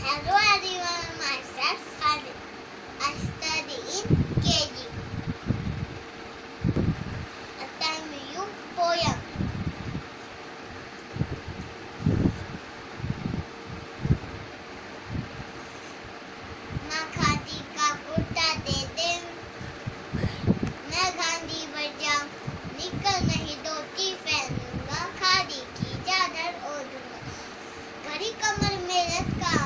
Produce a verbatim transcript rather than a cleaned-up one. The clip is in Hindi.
Hello everyone, myself Hardik. I study in K G. A time you poem. ना खादी का कुर्ता दे दे, मैं गांधी बन जाऊं, निकल नहीं धोती पहनूंगा, खादी की चादर ओढ़ूंगा, घड़ी कमर में लटका